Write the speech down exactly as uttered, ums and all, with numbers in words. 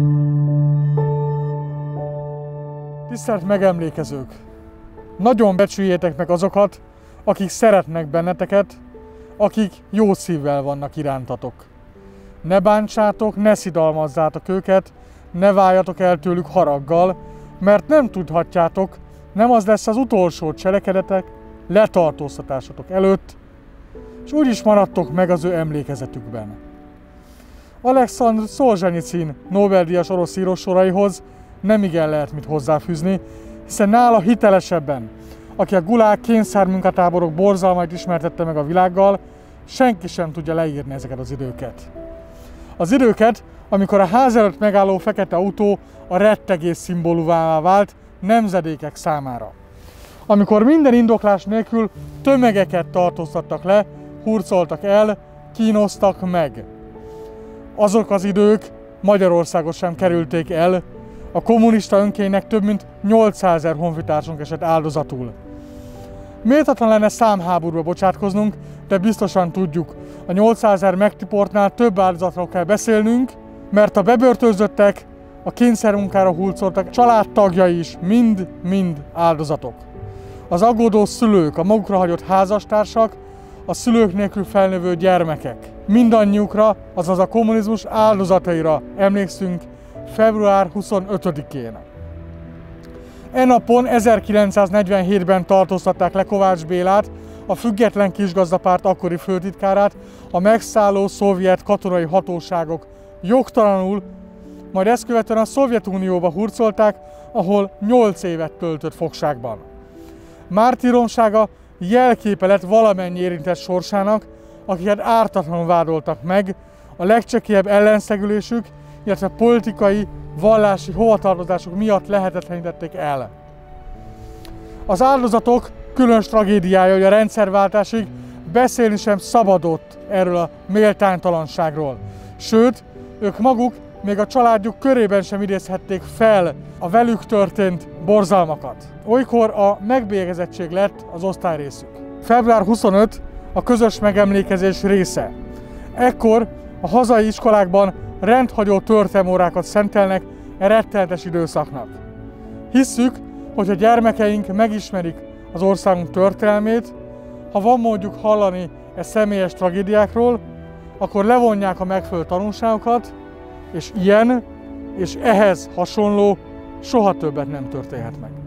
Tisztelt megemlékezők! Nagyon becsüljétek meg azokat, akik szeretnek benneteket, akik jó szívvel vannak irántatok. Ne bántsátok, ne szidalmazzátok őket, ne váljatok el tőlük haraggal, mert nem tudhatjátok, nem az lesz az utolsó cselekedetek letartóztatásatok előtt, és úgy is maradtok meg az ő emlékezetükben. Alekszandr Szolzsenyicin Nobel-díjas orosz író soraihoz nem igen lehet mit hozzáfűzni, hiszen nála hitelesebben, aki a gulág kényszermunkatáborok borzalmait ismertette meg a világgal, senki sem tudja leírni ezeket az időket. Az időket, amikor a ház előtt megálló fekete autó a rettegés szimbólumává vált nemzedékek számára. Amikor minden indoklás nélkül tömegeket tartóztattak le, hurcoltak el, kínoztak meg. Azok az idők Magyarországot sem kerülték el, a kommunista önkénynek több mint nyolcszázezer honfitársunk esett áldozatul. Méltatlan lenne számháborúba bocsátkoznunk, de biztosan tudjuk, a nyolcszázezer megtiportnál több áldozatról kell beszélnünk, mert a bebörtönzöttek, a kényszermunkára hurcoltak családtagjai is mind-mind áldozatok. Az aggódó szülők, a magukra hagyott házastársak, a szülők nélkül felnövő gyermekek. Mindannyiukra, azaz a kommunizmus áldozataira emlékszünk február huszonötödikén. E napon ezerkilencszáznegyvenhétben tartóztatták le Kovács Bélát, a Független Kisgazdapárt akkori főtitkárát, a megszálló szovjet katonai hatóságok jogtalanul, majd ezt követően a Szovjetunióba hurcolták, ahol nyolc évet töltött fogságban. Mártíromsága jelképe lett valamennyi érintett sorsának, akiket ártatlanul vádoltak meg, a legcsekélyebb ellenszegülésük, illetve politikai, vallási hovatartozásuk miatt lehetetlenítették el. Az áldozatok különös tragédiája, hogy a rendszerváltásig beszélni sem szabadott erről a méltánytalanságról. Sőt, ők maguk még a családjuk körében sem idézhették fel a velük történt borzalmakat. Olykor a megbélyegezettség lett az osztályrészük. február huszonötödike a közös megemlékezés része. Ekkor a hazai iskolákban rendhagyó történelmórákat szentelnek e rettenetes időszaknak. Hisszük, hogy a gyermekeink megismerik az országunk történelmét, ha van módjuk hallani e személyes tragédiákról, akkor levonják a megfelelő tanulságokat, és ilyen és ehhez hasonló soha többet nem történhet meg.